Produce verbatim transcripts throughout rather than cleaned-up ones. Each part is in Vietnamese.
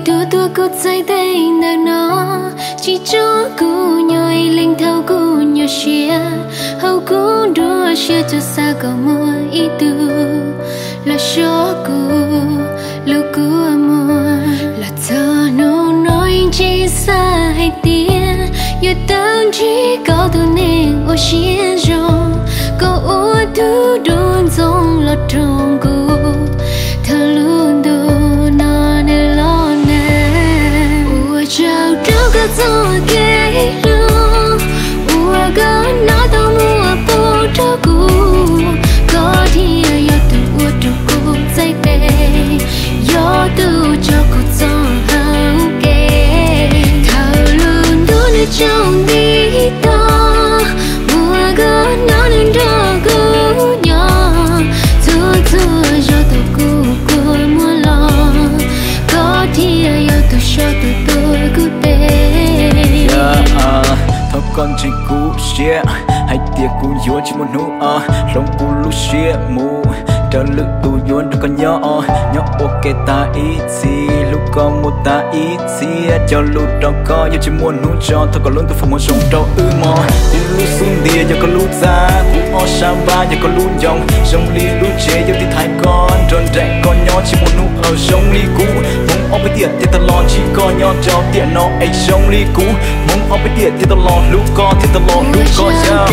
tua tua cốt say tay nàng nó chỉ cho cô nhoi linh thâu cô nhoi xia hậu cô đua xia cho xa có mua ý tu là số cô lưu cô mua là thơ nô nói chỉ xa hay tiền giờ tao chỉ có tu nên ô xia rồi có ô tu đun giống là trong cô thơ luôn đồ nó nên lo nè ua chào trao cả gió ghé luôn ua có nó tao mua bố cho cô có thì giờ tu ua cho cô dây bè giờ tu cho cô gió hao kề thơ luôn đồ nên trong đi to ua có nó nên cho cô nhỏ thua thua cho tu cô cô mua lo có thì giờ tu cho tu tôi cứ bé thọ con chỉ cú xia hay tiệc cú yuan chỉ muốn nụ à lòng cú lu xia mù trở lực tu yuan được con nhỏ nhỏ ok ta ít gì lúc con một ta ít gì cho lúc đó có giờ chỉ muốn nụ cho thôi còn luôn tôi phải muốn sống trâu ư mò cú lu xuống địa giờ có lúc ra cú o sa ba giờ có lúc dòng sông ly lúc chế giờ thì thay con tròn chạy con nhỏ chỉ muốn nụ ở sông ly cú muốn ở bên tiệt thì ta lo chỉ con nhỏ cho tiện nó ấy sông ly cú muốn ở bên tiệt thì ta lo lúc con thì ta lo lúc con sao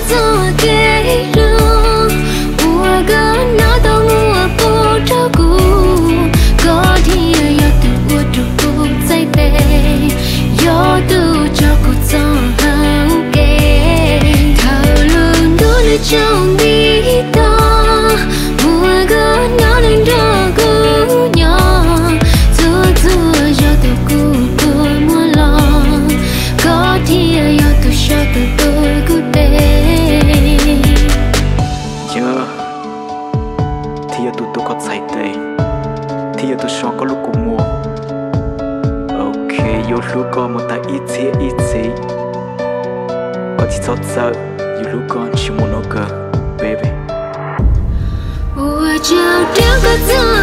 có nó tao mua bố cho cô có thì giờ tu ua cho cô dây bè giờ tu cho cô gió hao kề thao luôn đôi lời trong đi to mua có nó nên cho cô nhỏ thua thua cho tu cô cô mua lo có thì giờ tu cho tu tôi cứ bé tụi tôi có say tay thì giờ tôi so có lúc cùng mua ok yo lúc con một tay ít xí ít xí có chỉ sót sợ yo lúc con chỉ muốn nó cơ baby ua chào treo có gió